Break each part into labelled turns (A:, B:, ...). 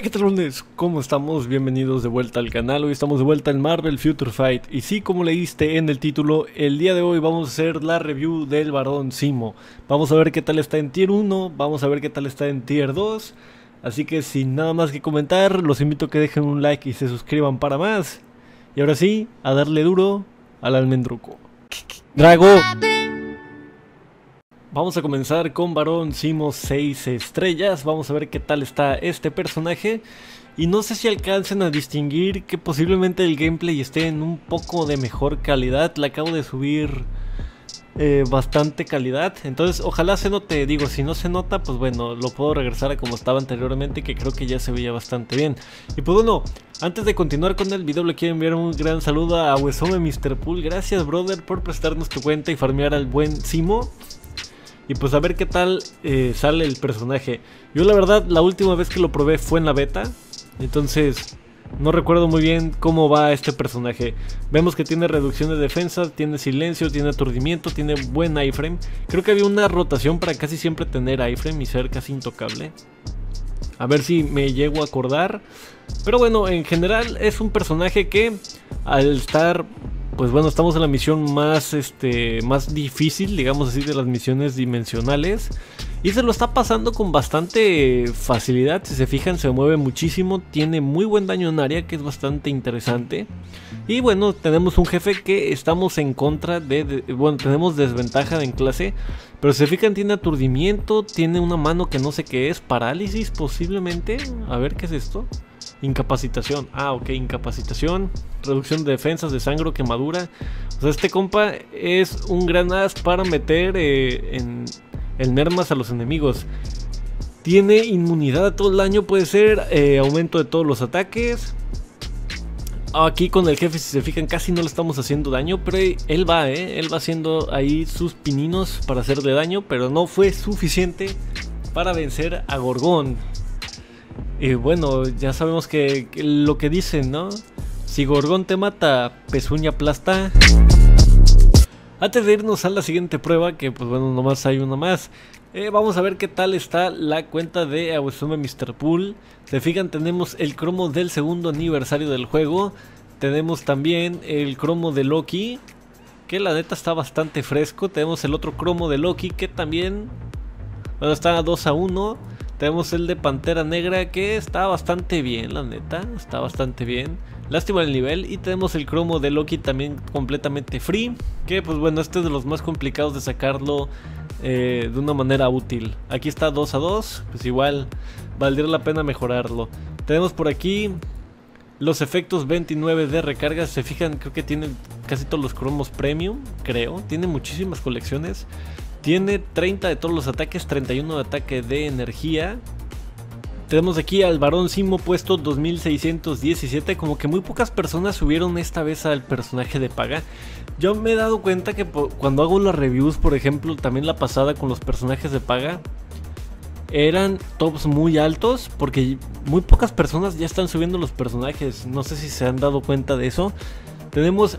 A: Hey, ¿qué tal, lunes? ¿Cómo estamos? Bienvenidos de vuelta al canal. Hoy estamos de vuelta en Marvel Future Fight. Y sí, como leíste en el título, el día de hoy vamos a hacer la review del Barón Zemo. Vamos a ver qué tal está en Tier 1, vamos a ver qué tal está en Tier 2. Así que sin nada más que comentar, los invito a que dejen un like y se suscriban para más. Y ahora sí, a darle duro al almendruco. ¡Drago! Vamos a comenzar con Barón Zemo 6 estrellas. Vamos a ver qué tal está este personaje. Y no sé si alcancen a distinguir que posiblemente el gameplay esté en un poco de mejor calidad. Le acabo de subir bastante calidad. Entonces ojalá se note. Digo, si no se nota, pues bueno, lo puedo regresar a como estaba anteriormente, que creo que ya se veía bastante bien. Y pues bueno, antes de continuar con el video, le quiero enviar un gran saludo a Wesome Mr. Pool. Gracias, brother, por prestarnos tu cuenta y farmear al buen Zemo. Y pues a ver qué tal sale el personaje. Yo la verdad la última vez que lo probé fue en la beta, entonces no recuerdo muy bien cómo va este personaje. Vemos que tiene reducción de defensa, tiene silencio, tiene aturdimiento, tiene buen iframe. Creo que había una rotación para casi siempre tener iframe y ser casi intocable. A ver si me llego a acordar. Pero bueno, en general es un personaje que al estar... Pues bueno, estamos en la misión más difícil, digamos así, de las misiones dimensionales. Y se lo está pasando con bastante facilidad. Si se fijan, se mueve muchísimo. Tiene muy buen daño en área, que es bastante interesante. Y bueno, tenemos un jefe que estamos en contra de... Bueno, tenemos desventaja en clase. Pero si se fijan, tiene aturdimiento. Tiene una mano que no sé qué es. Parálisis posiblemente. A ver, ¿qué es esto? Incapacitación, ok, incapacitación, reducción de defensas, de sangro, quemadura. O sea, este compa es un gran as para meter en mermas a los enemigos. Tiene inmunidad a todo el daño, puede ser aumento de todos los ataques. Aquí con el jefe, si se fijan, casi no le estamos haciendo daño, pero él va haciendo ahí sus pininos para hacerle daño, pero no fue suficiente para vencer a Gorgón. Y bueno, ya sabemos que lo que dicen, ¿no? Si Gorgón te mata, pezuña aplasta. Antes de irnos a la siguiente prueba, que pues bueno, nomás hay una más. Vamos a ver qué tal está la cuenta de Awesome Mr. Pool. Se fijan, tenemos el cromo del segundo aniversario del juego. Tenemos también el cromo de Loki, que la neta está bastante fresco. Tenemos el otro cromo de Loki, que también... Bueno, está 2-1. Tenemos el de Pantera Negra, que está bastante bien, la neta, está bastante bien. Lástima el nivel. Y tenemos el cromo de Loki también completamente free, que pues bueno, este es de los más complicados de sacarlo de una manera útil. Aquí está 2-2, pues igual valdría la pena mejorarlo. Tenemos por aquí los efectos 29 de recarga. Se fijan, creo que tiene casi todos los cromos premium, creo. Tiene muchísimas colecciones. Tiene 30 de todos los ataques, 31 de ataque de energía. Tenemos aquí al Barón Zemo puesto 2617. Como que muy pocas personas subieron esta vez al personaje de paga. Yo me he dado cuenta que cuando hago las reviews, por ejemplo, también la pasada con los personajes de paga, eran tops muy altos, porque muy pocas personas ya están subiendo los personajes. No sé si se han dado cuenta de eso. Tenemos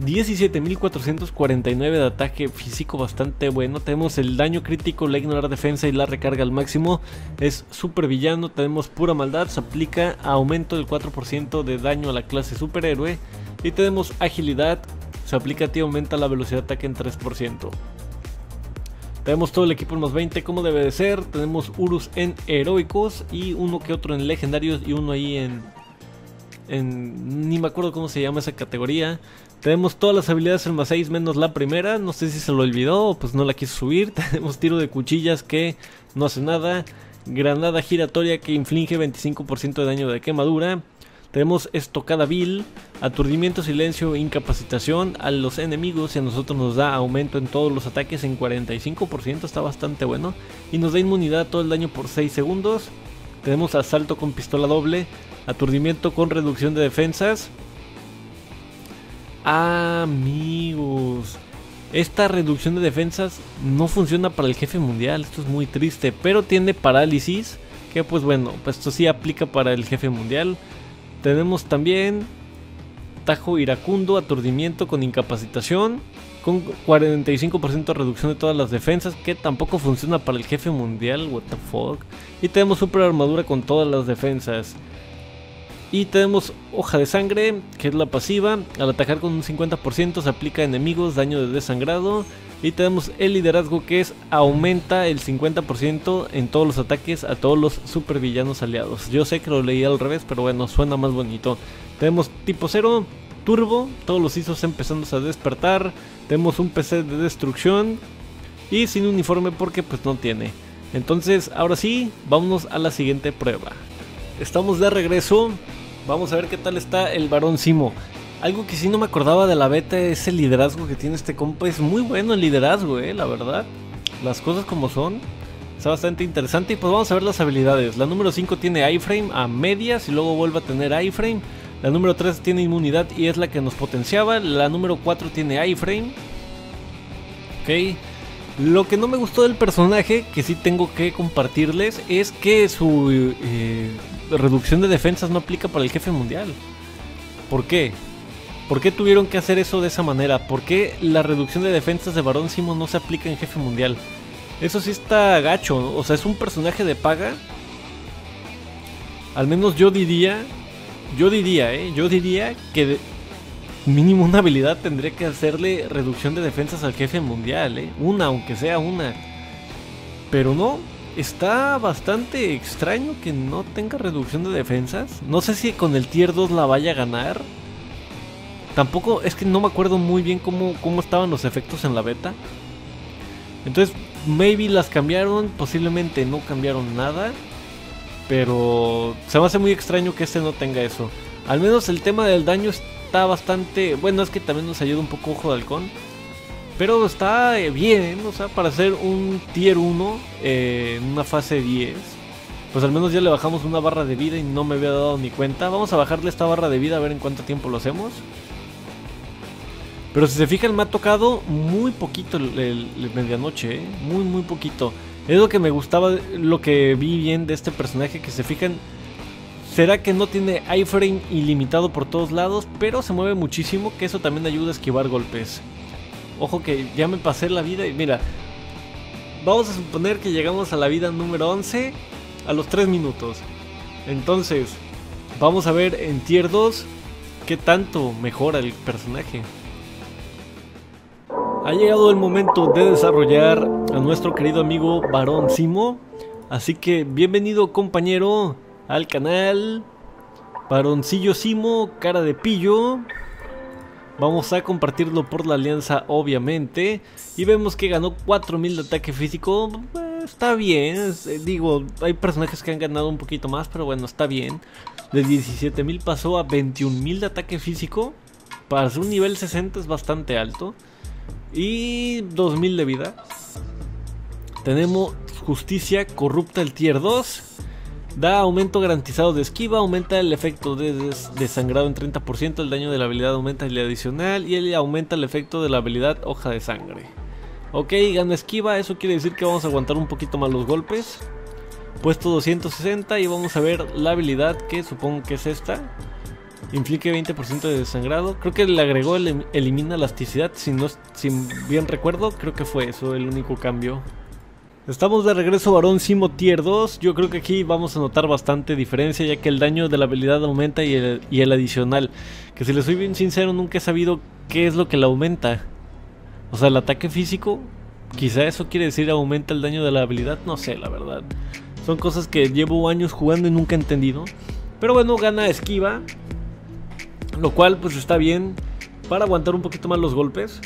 A: 17.449 de ataque físico, bastante bueno. Tenemos el daño crítico, la ignorar defensa y la recarga al máximo. Es super villano. Tenemos pura maldad, se aplica aumento del 4% de daño a la clase superhéroe. Y tenemos agilidad, se aplica a ti, aumenta la velocidad de ataque en 3%. Tenemos todo el equipo en más 20 como debe de ser. Tenemos Urus en heroicos y uno que otro en legendarios y uno ahí ni me acuerdo cómo se llama esa categoría. Tenemos todas las habilidades en más 6 menos la primera. No sé si se lo olvidó o pues no la quiso subir. Tenemos tiro de cuchillas, que no hace nada. Granada giratoria, que inflige 25% de daño de quemadura. Tenemos estocada vil, aturdimiento, silencio, incapacitación a los enemigos, y a nosotros nos da aumento en todos los ataques en 45%, está bastante bueno. Y nos da inmunidad a todo el daño por 6 segundos. Tenemos asalto con pistola doble, aturdimiento con reducción de defensas. Amigos, esta reducción de defensas no funciona para el jefe mundial, esto es muy triste, pero tiene parálisis, que pues bueno, pues esto sí aplica para el jefe mundial. Tenemos también tajo iracundo, aturdimiento con incapacitación. con 45% de reducción de todas las defensas, que tampoco funciona para el jefe mundial, what the fuck. Y tenemos super armadura con todas las defensas. Y tenemos hoja de sangre, que es la pasiva. Al atacar con un 50% se aplica a enemigos daño de desangrado. Y tenemos el liderazgo, que es aumenta el 50% en todos los ataques a todos los supervillanos aliados. Yo sé que lo leí al revés, pero bueno, suena más bonito. Tenemos tipo 0, turbo, todos los ISOs empezándose a despertar. Tenemos un PC de destrucción y sin uniforme porque pues no tiene. Entonces ahora sí, vámonos a la siguiente prueba. Estamos de regreso, vamos a ver qué tal está el Barón Zemo. Algo que sí no me acordaba de la beta es el liderazgo que tiene este compa. Es muy bueno el liderazgo, la verdad. Las cosas como son. Está bastante interesante y pues vamos a ver las habilidades. La número 5 tiene iframe a medias y luego vuelve a tener iframe. La número 3 tiene inmunidad y es la que nos potenciaba. La número 4 tiene iframe. Ok. Lo que no me gustó del personaje, que sí tengo que compartirles, es que su reducción de defensas no aplica para el jefe mundial. ¿Por qué? ¿Por qué tuvieron que hacer eso de esa manera? ¿Por qué la reducción de defensas de Barón Zemo no se aplica en jefe mundial? Eso sí está gacho, ¿no? O sea, es un personaje de paga. Al menos yo diría que mínimo una habilidad tendría que hacerle reducción de defensas al jefe mundial, una, aunque sea una. Pero no, está bastante extraño que no tenga reducción de defensas. No sé si con el tier 2 la vaya a ganar. Tampoco, es que no me acuerdo muy bien cómo estaban los efectos en la beta. Entonces, maybe las cambiaron, posiblemente no cambiaron nada. Pero se me hace muy extraño que este no tenga eso. Al menos el tema del daño está bastante... Bueno, es que también nos ayuda un poco Ojo de Halcón. Pero está bien, o sea, para hacer un tier 1 en una fase 10. Pues al menos ya le bajamos una barra de vida y no me había dado ni cuenta. Vamos a bajarle esta barra de vida a ver en cuánto tiempo lo hacemos. Pero si se fijan, me ha tocado muy poquito el medianoche, muy poquito. Es lo que me gustaba, lo que vi bien de este personaje, que se fijan, será que no tiene iframe ilimitado por todos lados, pero se mueve muchísimo, que eso también ayuda a esquivar golpes. Ojo que ya me pasé la vida y mira, vamos a suponer que llegamos a la vida número 11 a los 3 minutos. Entonces, vamos a ver en tier 2 qué tanto mejora el personaje. Ha llegado el momento de desarrollar a nuestro querido amigo Barón Zemo. Así que bienvenido, compañero, al canal Baroncillo Zemo, cara de pillo. Vamos a compartirlo por la alianza, obviamente. Y vemos que ganó 4000 de ataque físico. Está bien, digo, hay personajes que han ganado un poquito más, pero bueno, está bien. De 17000 pasó a 21000 de ataque físico. Para ser un nivel 60 es bastante alto. Y 2000 de vida. Tenemos justicia corrupta, el tier 2. Da aumento garantizado de esquiva. Aumenta el efecto de desangrado en 30%. El daño de la habilidad aumenta el adicional. Y él aumenta el efecto de la habilidad hoja de sangre. Ok, gana esquiva. Eso quiere decir que vamos a aguantar un poquito más los golpes. Puesto 260. Y vamos a ver la habilidad, que supongo que es esta. Inflige 20% de desangrado. Creo que le agregó elimina elasticidad. Si bien recuerdo, creo que fue eso el único cambio. Estamos de regreso, Barón Zemo tier 2. Yo creo que aquí vamos a notar bastante diferencia, ya que el daño de la habilidad aumenta y el adicional. Que si les soy bien sincero, nunca he sabido qué es lo que le aumenta. O sea, el ataque físico. Quizá eso quiere decir aumenta el daño de la habilidad. No sé, la verdad. Son cosas que llevo años jugando y nunca he entendido. Pero bueno, gana esquiva. Lo cual pues está bien para aguantar un poquito más los golpes.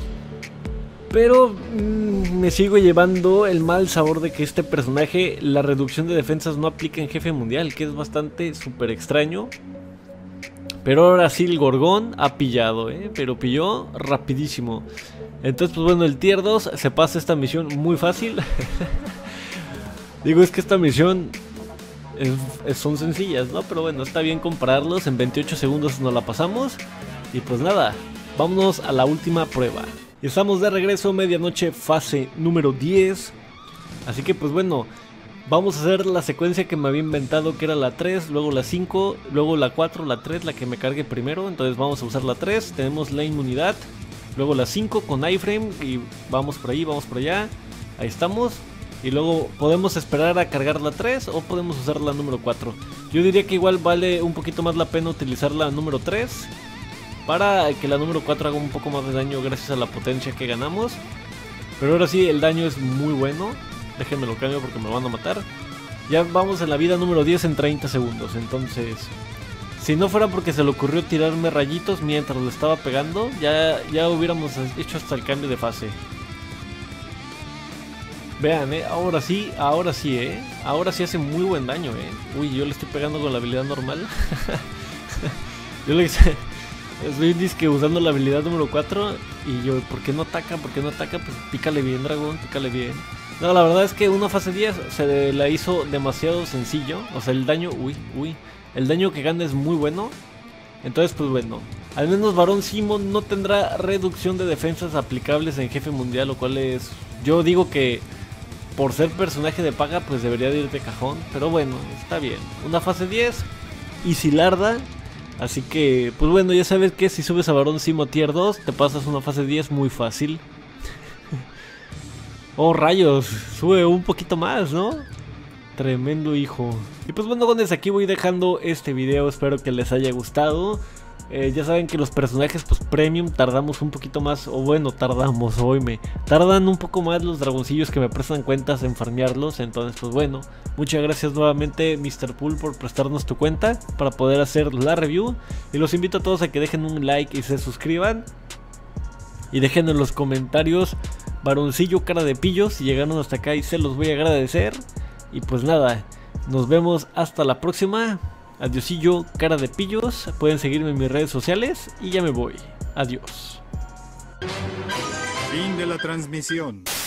A: Pero me sigo llevando el mal sabor de que este personaje, la reducción de defensas no aplica en jefe mundial, que es bastante súper extraño. Pero ahora sí el Gorgón ha pillado, pero pilló rapidísimo. Entonces pues bueno, el tier 2 se pasa esta misión muy fácil. Digo, es que esta misión son sencillas, ¿no? Pero bueno, está bien compararlos. En 28 segundos nos la pasamos. Y pues nada, vámonos a la última prueba. Y estamos de regreso, medianoche, fase número 10. Así que pues bueno, vamos a hacer la secuencia que me había inventado, que era la 3, luego la 5, luego la 4, la 3, la que me cargue primero. Entonces vamos a usar la 3, tenemos la inmunidad. Luego la 5 con iframe y vamos por ahí, vamos por allá. Ahí estamos. Y luego podemos esperar a cargar la 3 o podemos usar la número 4. Yo diría que igual vale un poquito más la pena utilizar la número 3 para que la número 4 haga un poco más de daño gracias a la potencia que ganamos. Pero ahora sí, el daño es muy bueno. Déjenme lo cambio porque me van a matar. Ya vamos en la vida número 10 en 30 segundos. Entonces, si no fuera porque se le ocurrió tirarme rayitos mientras lo estaba pegando, ya hubiéramos hecho hasta el cambio de fase. Vean, ahora sí, ahora sí hace muy buen daño, Uy, yo le estoy pegando con la habilidad normal. Yo le estoy disque usando la habilidad número 4 y yo, ¿por qué no ataca? ¿Por qué no ataca? Pues pícale bien, dragón, pícale bien. No, la verdad es que una fase 10 se la hizo demasiado sencillo. O sea, el daño, el daño que gana es muy bueno. Entonces, pues bueno, al menos Barón Simo no tendrá reducción de defensas aplicables en jefe mundial, lo cual es, yo digo que por ser personaje de paga, pues debería de ir de cajón. Pero bueno, está bien. Una fase 10 y si larda. Así que, pues bueno, ya sabes que si subes a Barón Simo tier 2, te pasas una fase 10 muy fácil. Oh, rayos, sube un poquito más, ¿no? Tremendo hijo. Y pues bueno, desde aquí voy dejando este video, espero que les haya gustado. Ya saben que los personajes pues premium tardamos un poquito más, o bueno, tardan un poco más los dragoncillos que me prestan cuentas en farmearlos. Entonces pues bueno, muchas gracias nuevamente Mr. Pool por prestarnos tu cuenta para poder hacer la review. Y los invito a todos a que dejen un like y se suscriban. Y dejen en los comentarios Baroncillo cara de pillo si llegaron hasta acá y se los voy a agradecer. Y pues nada, nos vemos hasta la próxima. Adiosillo, cara de pillos. Pueden seguirme en mis redes sociales y ya me voy. Adiós.
B: Fin de la transmisión.